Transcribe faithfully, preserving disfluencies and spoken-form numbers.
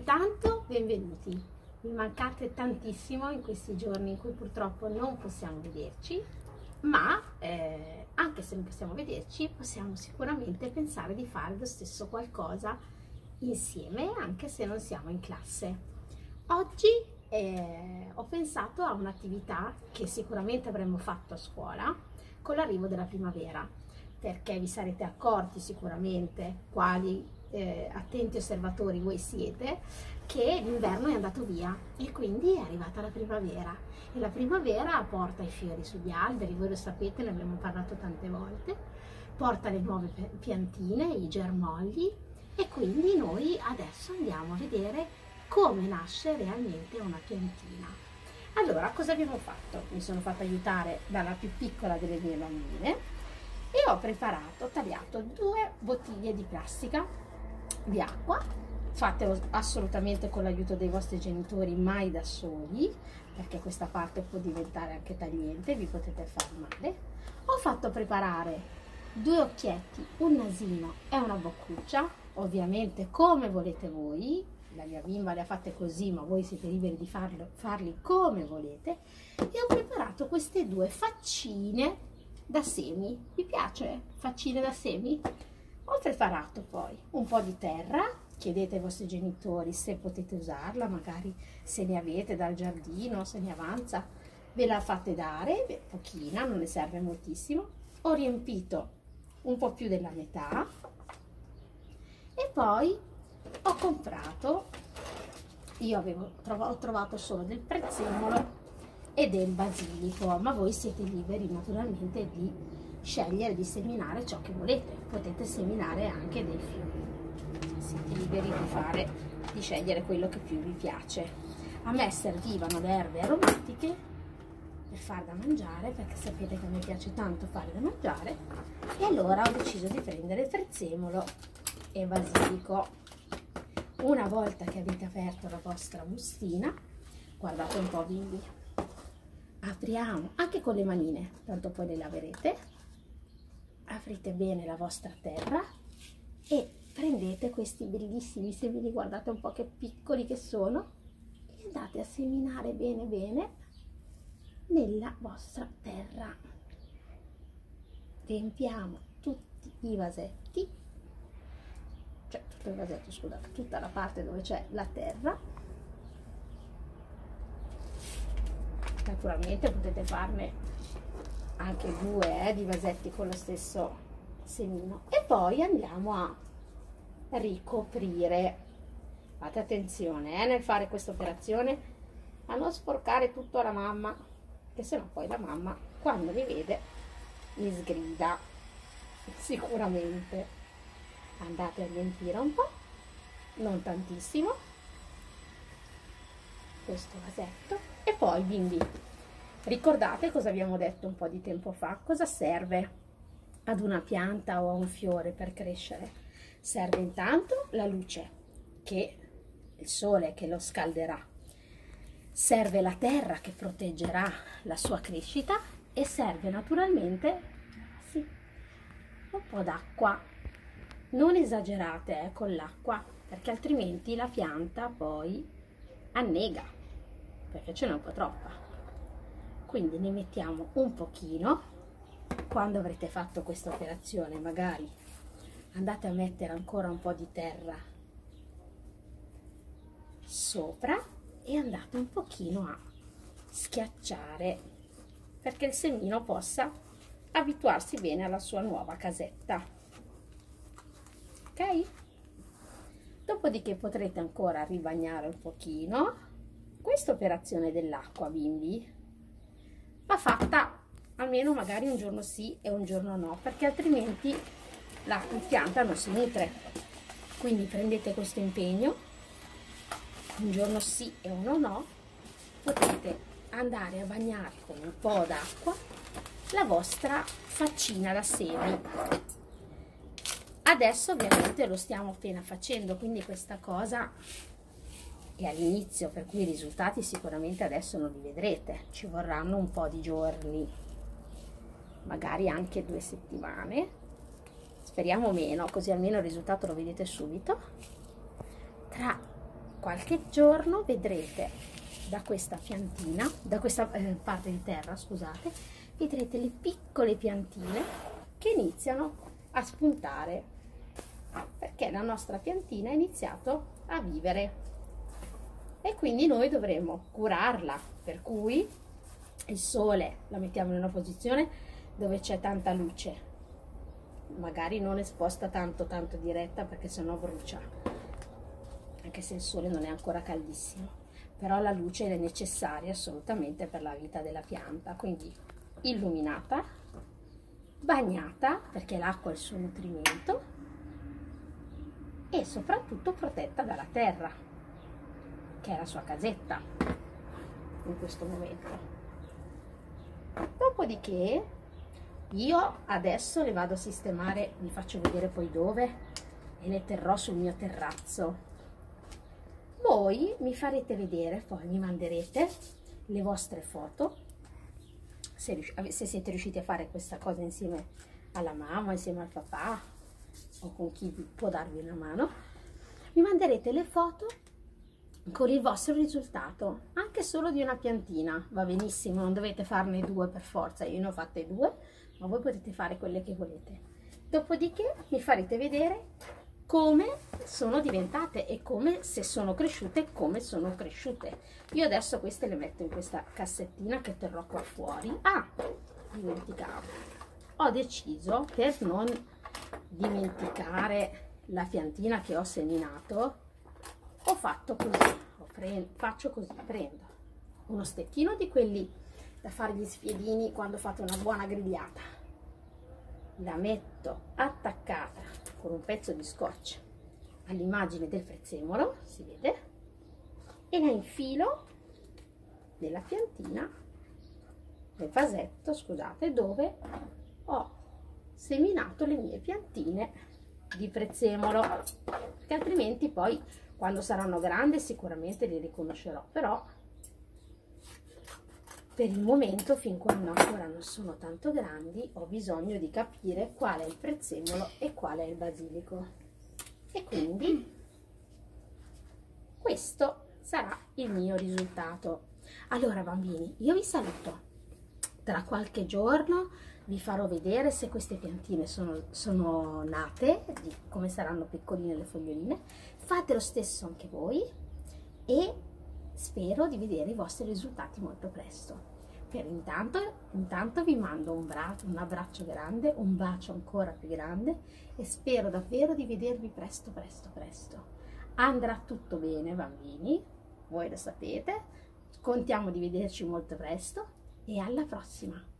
Intanto benvenuti, mi mancate tantissimo in questi giorni in cui purtroppo non possiamo vederci, ma eh, anche se non possiamo vederci possiamo sicuramente pensare di fare lo stesso qualcosa insieme, anche se non siamo in classe. Oggi eh, ho pensato a un'attività che sicuramente avremmo fatto a scuola con l'arrivo della primavera, perché vi sarete accorti sicuramente, quali eh, attenti osservatori voi siete, che l'inverno è andato via e quindi è arrivata la primavera, e la primavera porta i fiori sugli alberi, voi lo sapete, ne abbiamo parlato tante volte, porta le nuove piantine, i germogli, e quindi noi adesso andiamo a vedere come nasce realmente una piantina. Allora, cosa abbiamo fatto? Mi sono fatta aiutare dalla più piccola delle mie bambine e ho preparato, ho tagliato due bottiglie di plastica di acqua. Fatelo assolutamente con l'aiuto dei vostri genitori, mai da soli, perché questa parte può diventare anche tagliente, vi potete far male. Ho fatto preparare due occhietti, un nasino e una boccuccia, ovviamente come volete voi. La mia bimba le ha fatte così, ma voi siete liberi di farlo, farli come volete. E ho preparato queste due faccine da semi. Vi piace? Faccine da semi? Ho preparato poi un po' di terra, chiedete ai vostri genitori se potete usarla, magari se ne avete dal giardino, se ne avanza, ve la fate dare, beh, pochina, non ne serve moltissimo. Ho riempito un po' più della metà e poi ho comprato, io avevo trovato, ho trovato solo del prezzemolo e del basilico, ma voi siete liberi naturalmente di scegliere di seminare ciò che volete, potete seminare anche dei fiori, siete liberi di fare, di scegliere quello che più vi piace. A me servivano le erbe aromatiche per far da mangiare, perché sapete che a me piace tanto fare da mangiare, e allora ho deciso di prendere prezzemolo e basilico. Una volta che avete aperto la vostra bustina, guardate un po' bimbi, apriamo anche con le manine, tanto poi le laverete, aprite bene la vostra terra e prendete questi bellissimi semini, guardate un po' che piccoli che sono, e andate a seminare bene bene nella vostra terra. Riempiamo tutti i vasetti, cioè tutto il vasetto, scusate, tutta la parte dove c'è la terra. Naturalmente potete farne anche due eh, di vasetti con lo stesso semino, e poi andiamo a ricoprire. Fate attenzione eh, nel fare questa operazione a non sporcare tutto alla mamma, che sennò poi la mamma quando mi vede mi sgrida sicuramente. Andate a riempire un po', non tantissimo, questo vasetto, e poi bimbi, ricordate cosa abbiamo detto un po' di tempo fa? Cosa serve ad una pianta o a un fiore per crescere? Serve intanto la luce, che il sole che lo scalderà, serve la terra che proteggerà la sua crescita, e serve naturalmente sì, un po' d'acqua. Non esagerate eh, con l'acqua, perché altrimenti la pianta poi annega, perché ce n'è un po' troppa. Quindi ne mettiamo un pochino. Quando avrete fatto questa operazione magari andate a mettere ancora un po' di terra sopra e andate un pochino a schiacciare, perché il semino possa abituarsi bene alla sua nuova casetta. Ok? Dopodiché potrete ancora ribagnare un pochino. Questa operazione dell'acqua, bimbi, va fatta almeno magari un giorno sì e un giorno no, perché altrimenti la pianta non si nutre. Quindi prendete questo impegno, un giorno sì e uno no, potete andare a bagnare con un po' d'acqua la vostra faccina da semi. Adesso ovviamente lo stiamo appena facendo, quindi questa cosa è all'inizio, per cui i risultati sicuramente adesso non li vedrete, ci vorranno un po' di giorni, magari anche due settimane, speriamo meno, così almeno il risultato lo vedete subito. Tra qualche giorno vedrete da questa piantina, da questa eh, parte di terra, scusate, vedrete le piccole piantine che iniziano a spuntare, perché la nostra piantina ha iniziato a vivere e quindi noi dovremo curarla, per cui il sole la mettiamo in una posizione dove c'è tanta luce, magari non esposta tanto tanto diretta, perché sennò brucia, anche se il sole non è ancora caldissimo, però la luce è necessaria assolutamente per la vita della pianta, quindi illuminata, bagnata, perché l'acqua è il suo nutrimento, e soprattutto protetta dalla terra, che è la sua casetta in questo momento. Dopodiché io adesso le vado a sistemare, vi faccio vedere poi dove, e le terrò sul mio terrazzo. Voi mi farete vedere, poi mi manderete le vostre foto, se, se siete riusciti a fare questa cosa insieme alla mamma, insieme al papà o con chi può darvi una mano. Mi manderete le foto con il vostro risultato, anche solo di una piantina va benissimo, non dovete farne due per forza, io ne ho fatte due, ma voi potete fare quelle che volete. Dopodiché mi farete vedere come sono diventate e come, se sono cresciute, come sono cresciute. Io adesso queste le metto in questa cassettina che terrò qua fuori. Ah, dimenticavo, ho deciso, per non dimenticare la piantina che ho seminato, ho fatto così, ho prendo, faccio così, prendo uno stecchino di quelli da fare gli spiedini quando fate una buona grigliata, la metto attaccata con un pezzo di scotch all'immagine del prezzemolo, si vede, e la infilo nella piantina, nel vasetto, scusate, dove ho seminato le mie piantine di prezzemolo, perché altrimenti poi quando saranno grandi sicuramente li riconoscerò, però per il momento, fin quando ancora non sono tanto grandi, ho bisogno di capire qual è il prezzemolo e qual è il basilico, e quindi questo sarà il mio risultato. Allora bambini, io vi saluto, tra qualche giorno vi farò vedere se queste piantine sono, sono nate, di come saranno piccoline le foglioline. Fate lo stesso anche voi e spero di vedere i vostri risultati molto presto. Per intanto, intanto vi mando un, un abbraccio grande, un bacio ancora più grande e spero davvero di vedervi presto presto presto. Andrà tutto bene bambini, voi lo sapete, contiamo di vederci molto presto e alla prossima!